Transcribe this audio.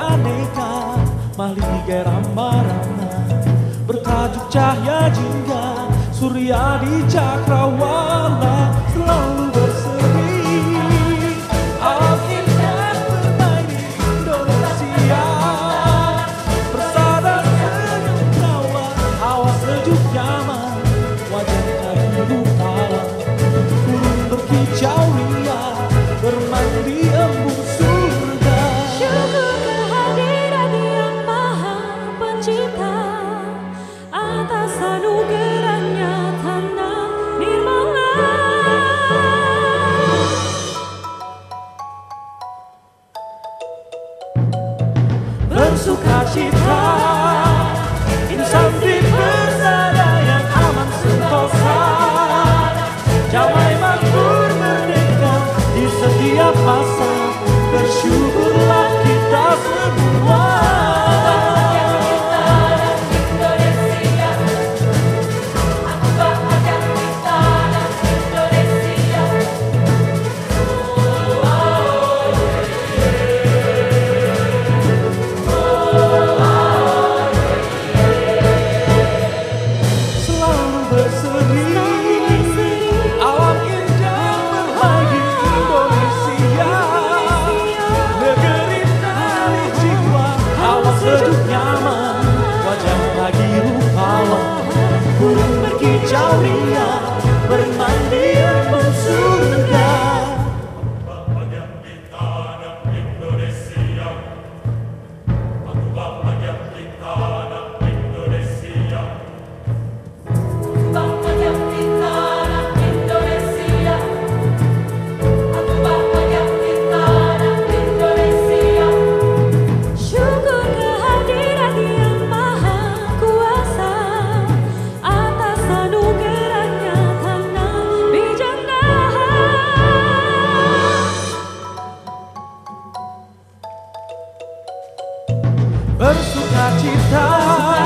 beraneka mahligai rama-rama, bertajuk cahaya jingga surya di cakrawala selalu berseri. Alam indah bermain di Indonesia, bersama senyum tawa, hawa sejuk nyaman, wajah biru tawa, burung berkicau ria, bermain di embun surga. Syukur kehadiran Yang Maha Pencipta, atas anugerahnya tanah nirmala. Bersukacita, insan bersada yang aman sentosa, damai makmur merdeka di setiap masa. Bersyukurlah kita semua. Selalu berseri, alam indah bermain di Indonesia, negeri dari jiwa, hawa sejuk nyaman, wajah lagi rupawan, burung berkicau ria, bermain di embun surga. Bahagia di tanah Indonesia, aku bahagia di tanah Indonesia. Bahagia di tanah Indonesia, aku bahagia di tanah Indonesia. Syukur kehadiran Yang Maha Kuasa, atas anugerahnya tanah bijana. Bersukacita,